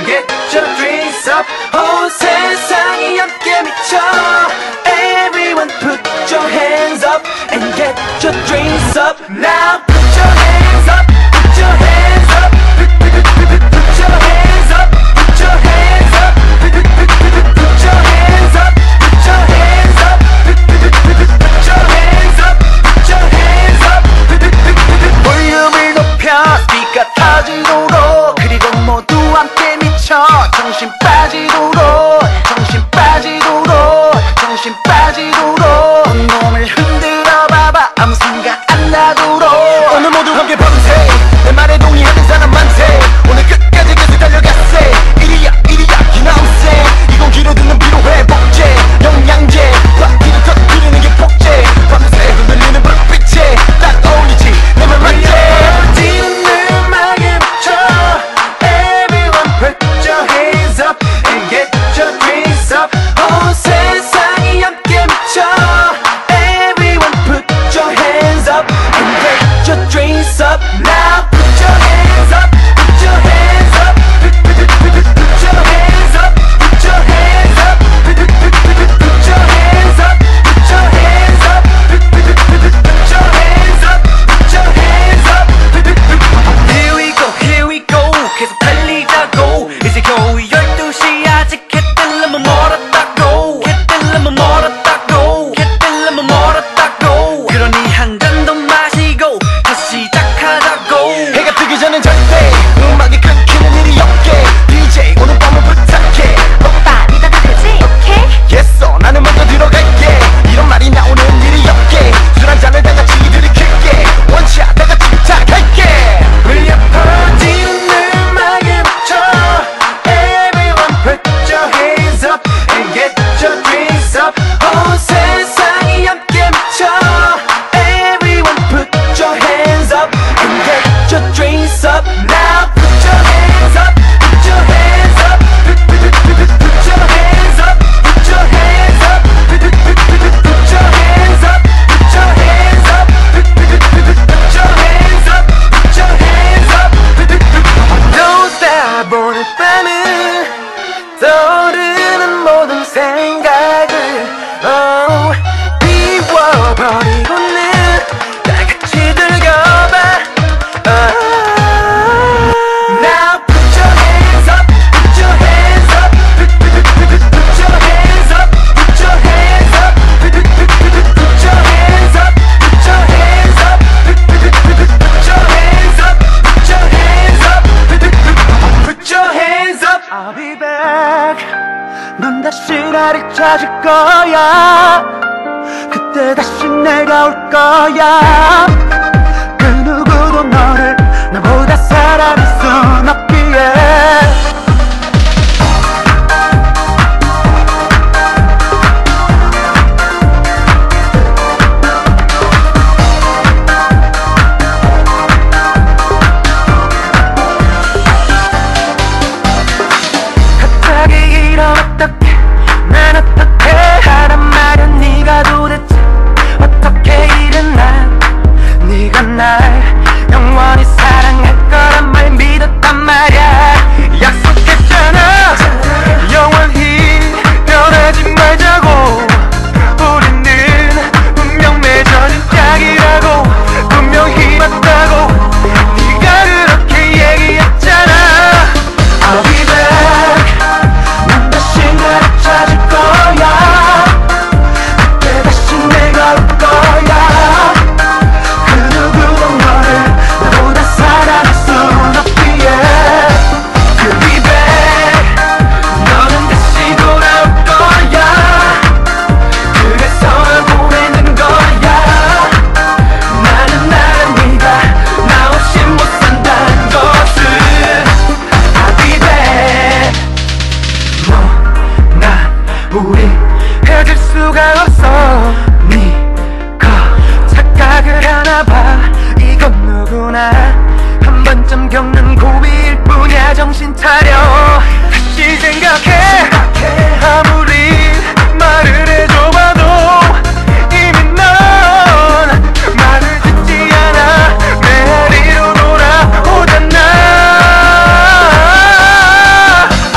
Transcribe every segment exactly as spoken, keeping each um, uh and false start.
get your drinks up. 온 세상이 함께 미쳐. Everyone put your hands up and get your drinks up. Now put your hands up, put your hands up, put, put, put, put, put, put your hands up, put your hands up, put, put, put, put, put, put your hands up, put your hands up, put, put, put, put, put, put your hands up, put your hands up, put, put, put, put, put. 볼륨을 높여 스피커 터지도록. 그리고 모두 함께 미쳐. 정신 빠지도록, 정신 빠지도록, 정신 빠지도록. 온몸을 흔들어 봐봐. 아무 생각 안 나도록. 오늘 모두 함께 밤새. 내 말에 동의하는 사람 많대. 오늘 끝까지 계속 달려갔세. 이리야 이리야 you know I'm saying. 이 공기로 듣는 피로회 복제. 영양제 바퀴를 터뜨리는 게 복제. 밤새 흔들리는 불빛에 딱 어울리지 내 말 맞지. 뛰는 음악에 미쳐. Everyone put your hands up and get your drinks up. 온 세상이 함께 미쳐. Everyone put your hands up and get your drinks up. Now put your hands up, put your hands up, put, put, put, put, put, put your hands up, put your hands up, put, put, put, put, put, put your hands up, put your hands up, put, put, put, put, put, put your hands up, put your hands up, put, put, put. Here we go, here we go. 계속 달리자고. 이제 겨우 열두 시 아직 해뜰 너무 멀었다고. 해뜰 너무 멀었다고. 해뜰 너무 멀었다고. 그러니 한 잔 더 마시고 다시 시작하자고. 해가 뜨기 전엔 절대 음악이 끊기는 일이 없게. 디제이 오늘 밤을 부탁해. 오빠 믿어도 되지? 오케이? Yes sir, 나는 먼저 들어갈게. 이런 말이 나오는 일이 없게. 술 한 잔을 다 같이 들이킬게. 원샷 다 같이 부탁할게. 울려 퍼지는 음악에 맞춰. Everyone put your hands up and get your drinks up. 온 세상이 함께 미쳐. Everyone put your hands up and get your drinks up. Now put your hands up, put your hands up, put, put, put, put, put, put your hands up, put your hands up, put, put, put, put, put, put your hands up, put your hands up, put, put, put, put, put, put your hands up, put your hands up, put, put, put. Don't stop 오늘 밤은 떠오르는 모든 생각을 oh, 비워버리고는 다 같이 즐겨봐. oh. Now put your hands up, put your hands up, put, put, put, put, put, put your hands up, put your hands up, put, put, put, put, put, put your hands up, put your hands up, put, put, put, put, put, put your hands up, put your hands up, put, put, put, put your hands up. I'll be back. 넌 다시 나를 찾을 거야. 그때 다시 내가 올 거야. 그 누구도 너를 나보다 사랑할 순 없기에. 갑자기 이런 어떡해. 난 어떻게 하란 말이야. 네가 도대체 어떻게 일어나. 네가 날 영원히 사랑할 거란 말 믿었단 말야. 약속했잖아 영원히 변하지 말자고. 우리는 분명 맺어진 짝이라고. 분명히 맞다고 네가 그렇게 얘기했잖아. I'll be back. 난 다시 나를 찾을 거야. 그때 다시 내가 올 거야. 그 누구도 너를 나보다 사랑할 순 없기에. You'll be back. 너는 다시 돌아올 거야. 그래서 널 보내는 거야. 나는 나는 네가 나 없이 못 산다는 것을. I'll be back. 너, 나, 우리 헤어질 수가 없어. 네가 착각을 하나 봐. 이건 누구나 한 번쯤 겪는 고비일 뿐이야. 정신 차려 다시 생각해. 아무리 말을 해줘봐도 이미 넌 말을 듣지 않아. 메아리로 돌아오잖아.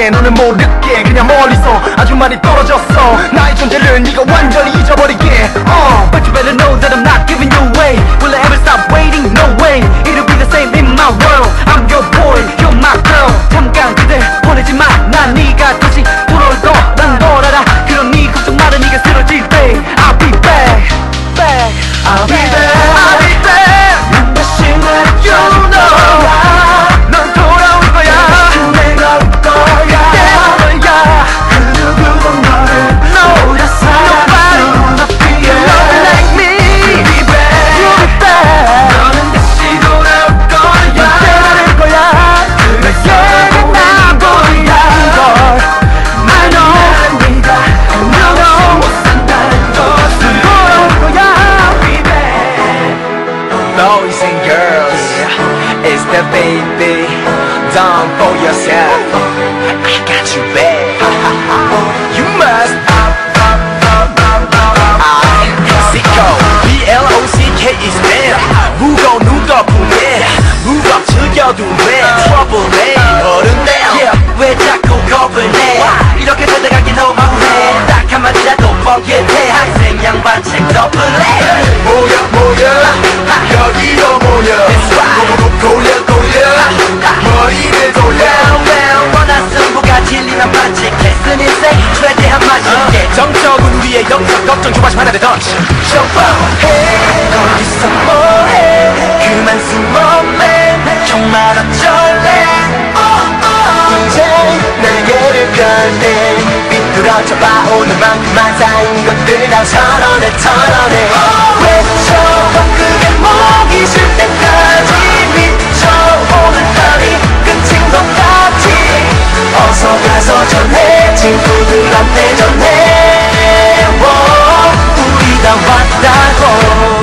내 눈은 모르게 그냥 멀리서 아주 많이 떨어졌어. 나의 존재를 네가 완전히 잊어버리게. uh. But you better know that I'm not giving you away. Will I ever stop waiting? No way. It'll be the same in my world. I'm your boy, you're my girl. 잠깐 그대 보내지 마. 난 네가 다시 돌아올 거란 걸 알아. 그럼 네 걱정 마라. 네가 쓰러질 때 I'll be back, back. I'll be back, I'll be back. 난 다시 날 you know. 넌 돌아올 거야. 내가 올 거야. 내가 거야. 그 누구도 너를 너보다 사랑하는 Nobody like me. You'll be back, you'll be back. 너는 다시 돌아올 거야. 내가 될 거야. 그래서 난 보이는 걸 I know. 네가 and you know 못 산다는 것을 돌아올 거야. I'll be back. Boys and girls, it's the baby. Don't fool yourself. I got you back. You must up, up, up, up, up. I Sicko, B L O C K is bad. 무거운 눈 덮으네. 무겁 즐겨도 돼. Trouble 내 어른데. Yeah, 왜 자꾸 겁을 내? 이렇게 살다가긴 너무해. 딱 한마디라도 뻔뻔해. 학생 양반 책 덮을래. 모여 모여 여기로 모여. 돌려 돌려 머리를 돌려. 원한 승부가 진리만 반칙해. 쓴 인생 최대한 맛있게. 정적은 우리의 영적 걱정 조바심 하나를 던져. 쇼파해 거기서 뭐해. 그만 숨어맨 정말 어쩔래. 이제 날개를 걸때 비뚤어져 봐. 오늘만큼만 쌓인 것들 다 털어내 털어내. 외쳐봐 그게 먹이 쉴 때까지. 미쳐오는 날이 끝인 것 같지. 어서 가서 전해 친구들한테 전해. 우리가 왔다고.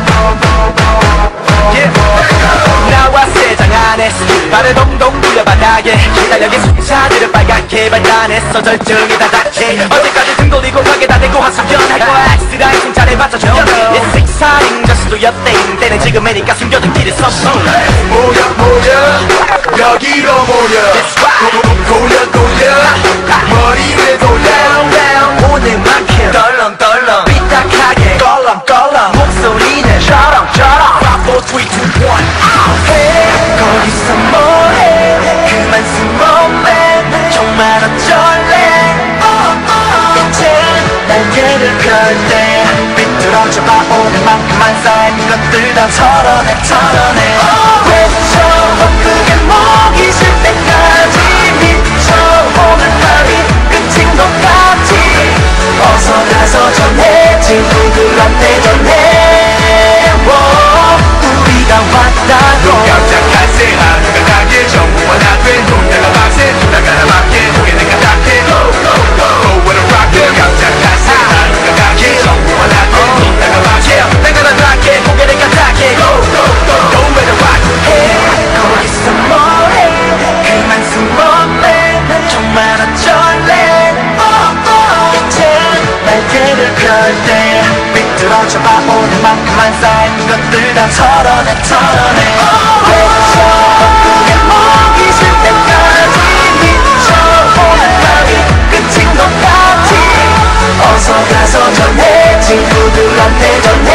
나와 세상 안에서 발을 동동 굴려 바닥에 기다려게 숫자들을 빨갛게 발단했어. 절정이 다 닥해. 어제까지 등 돌리고 가게 다 대고 하수연할 거야. 엑스라이팅 잘해 맞춰줘. It's exciting just do your thing. 때는 지금이니까 숨겨둔 길을 섰어. 모여 모여 여기로 모여. 돌려 돌려 머리를 돌려. 오늘만큼 덜렁덜렁 삐딱하게 껄렁껄렁 목소리는 저렁 저렁 five, four, three, two, one. Hey, 거기서 뭐해. 그만 숨어맨 정말 어쩔래. 이제 날개를 걸때 비뚤어져 봐. 오늘만큼만 쌓인 것들 다 털어내 털어내. 외쳐봐 그게 먹이 쉴 때까지. 미쳐오는 날이 끝인 것 같지. 어서 가서 전해 친구들한테 전해. 우리가 왔다고. 눈 깜짝할 새 하루가 가길 정부와 나된 동네가 밤새 나가나 밖에 고개는 까딱해. Go go go go with a rock. 눈 깜짝할 새 하루가 가길 정부와 나된 동네가 밤새 나가나 밖에 고개는 까딱해. Go go go go with a rock. Hey, 거기서 뭐해. 그만 숨어맨 정말 어쩔래. 이제 날개를 걸때 비뚤어져 봐. 오늘만큼만 쌓인 것들 다 털어내 털어내. 외쳐봐 그게 먹이 쉴 때까지. 미쳐오는 날이 끝인 것 같지. 어서 가서 전해 친구들한테 전해.